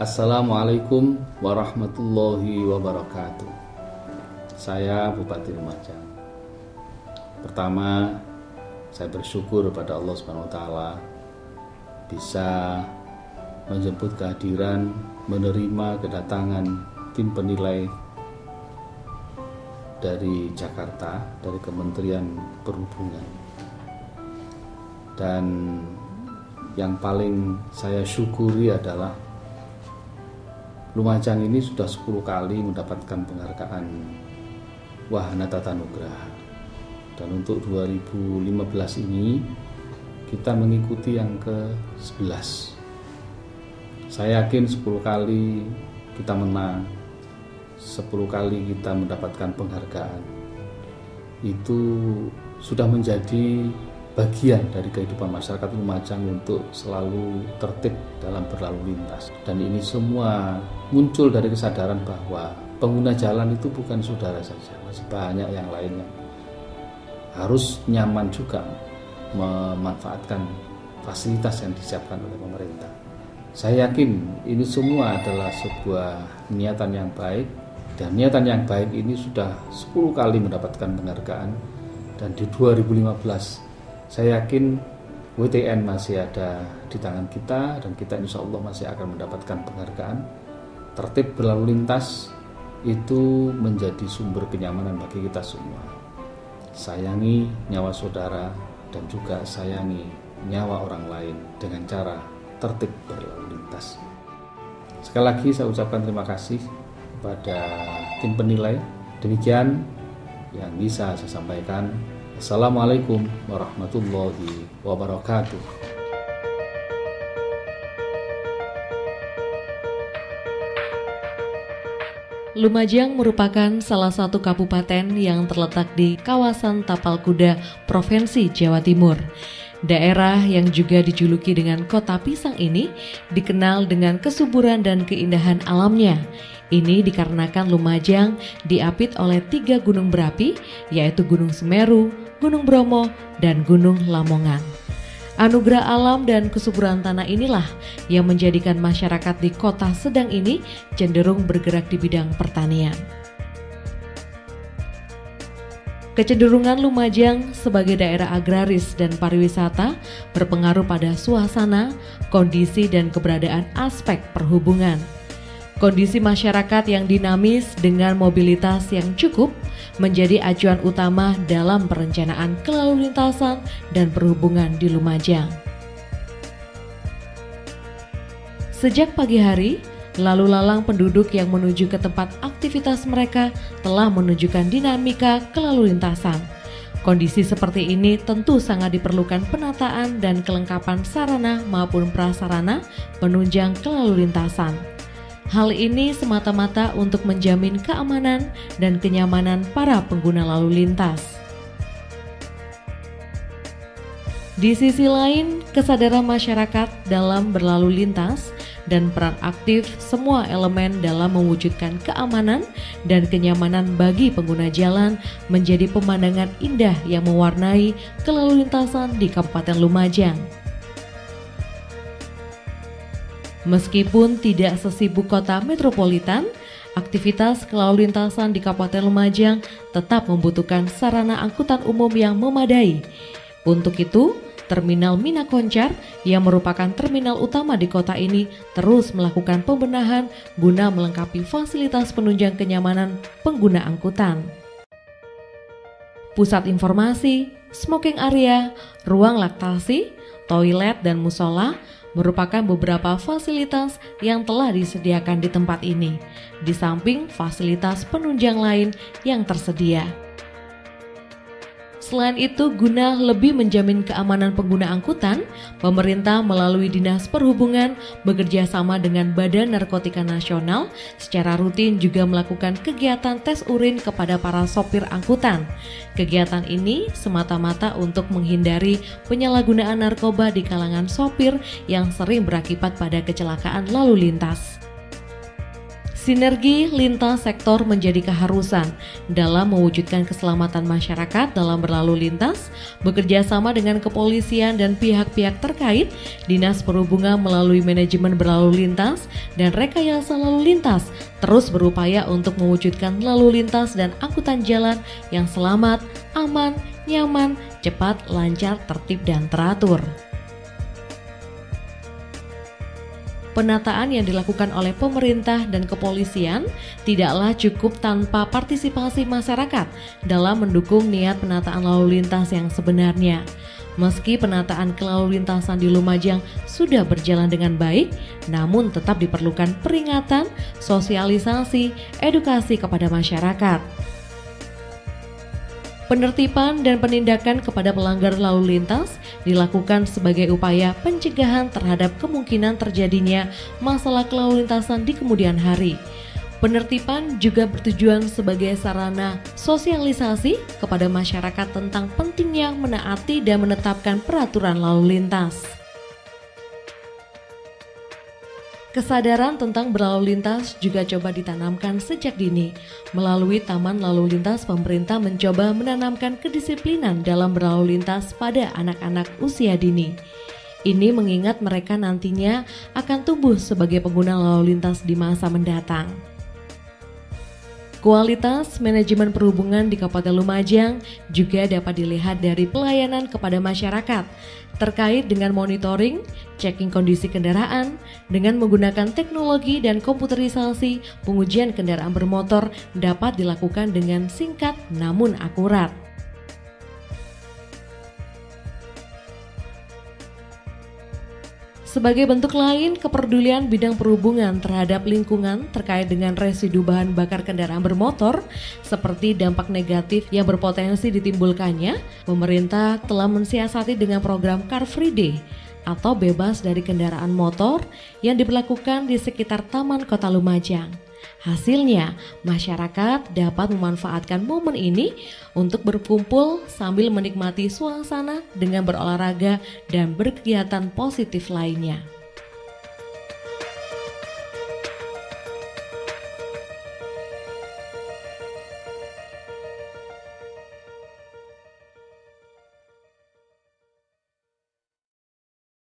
Assalamualaikum warahmatullahi wabarakatuh. Saya Bupati Lumajang. Pertama, saya bersyukur pada Allah Subhanahu wa taala bisa menjemput kehadiran, menerima kedatangan tim penilai dari Jakarta, dari Kementerian Perhubungan. Dan yang paling saya syukuri adalah Lumajang ini sudah 10 kali mendapatkan penghargaan Wahana Tata Nugraha. Dan untuk 2015 ini kita mengikuti yang ke-11. Saya yakin 10 kali kita menang, 10 kali kita mendapatkan penghargaan. Itu sudah menjadi bagian dari kehidupan masyarakat Lumajang untuk selalu tertib dalam berlalu lintas. Dan ini semua muncul dari kesadaran bahwa pengguna jalan itu bukan saudara saja, masih banyak yang lainnya. Harus nyaman juga memanfaatkan fasilitas yang disiapkan oleh pemerintah. Saya yakin ini semua adalah sebuah niatan yang baik, dan niatan yang baik ini sudah 10 kali mendapatkan penghargaan. Dan di 2015 saya yakin WTN masih ada di tangan kita, dan kita insya Allah masih akan mendapatkan penghargaan. Tertib berlalu lintas itu menjadi sumber kenyamanan bagi kita semua. Sayangi nyawa saudara dan juga sayangi nyawa orang lain dengan cara tertib berlalu lintas. Sekali lagi saya ucapkan terima kasih kepada tim penilai. Demikian yang bisa saya sampaikan. Assalamualaikum warahmatullahi wabarakatuh. Lumajang merupakan salah satu kabupaten yang terletak di kawasan Tapal Kuda, Provinsi Jawa Timur. Daerah yang juga dijuluki dengan Kota Pisang ini dikenal dengan kesuburan dan keindahan alamnya. Ini dikarenakan Lumajang diapit oleh 3 gunung berapi, yaitu Gunung Semeru, Gunung Bromo, dan Gunung Lamongan. Anugerah alam dan kesuburan tanah inilah yang menjadikan masyarakat di kota Sedang ini cenderung bergerak di bidang pertanian. Kecenderungan Lumajang sebagai daerah agraris dan pariwisata berpengaruh pada suasana, kondisi, dan keberadaan aspek perhubungan. Kondisi masyarakat yang dinamis dengan mobilitas yang cukup menjadi acuan utama dalam perencanaan kelalu lintasan dan perhubungan di Lumajang. Sejak pagi hari, lalu lalang penduduk yang menuju ke tempat aktivitas mereka telah menunjukkan dinamika kelalu lintasan. Kondisi seperti ini tentu sangat diperlukan penataan dan kelengkapan sarana maupun prasarana penunjang kelalu lintasan. Hal ini semata-mata untuk menjamin keamanan dan kenyamanan para pengguna lalu lintas. Di sisi lain, kesadaran masyarakat dalam berlalu lintas dan peran aktif semua elemen dalam mewujudkan keamanan dan kenyamanan bagi pengguna jalan menjadi pemandangan indah yang mewarnai kelalu lintasan di Kabupaten Lumajang. Meskipun tidak sesibuk kota metropolitan, aktivitas kelalu lintasan di Kabupaten Lumajang tetap membutuhkan sarana angkutan umum yang memadai. Untuk itu, Terminal Minakoncar yang merupakan terminal utama di kota ini terus melakukan pembenahan guna melengkapi fasilitas penunjang kenyamanan pengguna angkutan. Pusat informasi, smoking area, ruang laktasi, toilet, dan musola merupakan beberapa fasilitas yang telah disediakan di tempat ini, di samping fasilitas penunjang lain yang tersedia. Selain itu, guna lebih menjamin keamanan pengguna angkutan, pemerintah melalui Dinas Perhubungan bekerja sama dengan Badan Narkotika Nasional secara rutin juga melakukan kegiatan tes urin kepada para sopir angkutan. Kegiatan ini semata-mata untuk menghindari penyalahgunaan narkoba di kalangan sopir yang sering berakibat pada kecelakaan lalu lintas. Sinergi lintas sektor menjadi keharusan dalam mewujudkan keselamatan masyarakat dalam berlalu lintas, bekerja sama dengan kepolisian dan pihak-pihak terkait, Dinas Perhubungan melalui manajemen berlalu lintas dan rekayasa lalu lintas terus berupaya untuk mewujudkan lalu lintas dan angkutan jalan yang selamat, aman, nyaman, cepat, lancar, tertib, dan teratur. Penataan yang dilakukan oleh pemerintah dan kepolisian tidaklah cukup tanpa partisipasi masyarakat dalam mendukung niat penataan lalu lintas yang sebenarnya. Meski penataan kelalu lintasan di Lumajang sudah berjalan dengan baik, namun tetap diperlukan peringatan, sosialisasi, edukasi kepada masyarakat. Penertiban dan penindakan kepada pelanggar lalu lintas dilakukan sebagai upaya pencegahan terhadap kemungkinan terjadinya masalah kelalu lintasan di kemudian hari. Penertiban juga bertujuan sebagai sarana sosialisasi kepada masyarakat tentang pentingnya menaati dan menetapkan peraturan lalu lintas. Kesadaran tentang berlalu lintas juga coba ditanamkan sejak dini. Melalui Taman Lalu Lintas, pemerintah mencoba menanamkan kedisiplinan dalam berlalu lintas pada anak-anak usia dini. Ini mengingat mereka nantinya akan tumbuh sebagai pengguna lalu lintas di masa mendatang. Kualitas manajemen perhubungan di Kabupaten Lumajang juga dapat dilihat dari pelayanan kepada masyarakat terkait dengan monitoring, checking kondisi kendaraan, dengan menggunakan teknologi dan komputerisasi, pengujian kendaraan bermotor dapat dilakukan dengan singkat namun akurat. Sebagai bentuk lain, kepedulian bidang perhubungan terhadap lingkungan terkait dengan residu bahan bakar kendaraan bermotor, seperti dampak negatif yang berpotensi ditimbulkannya, pemerintah telah mensiasati dengan program Car Free Day atau bebas dari kendaraan motor yang diberlakukan di sekitar Taman Kota Lumajang. Hasilnya, masyarakat dapat memanfaatkan momen ini untuk berkumpul sambil menikmati suasana dengan berolahraga dan berkegiatan positif lainnya.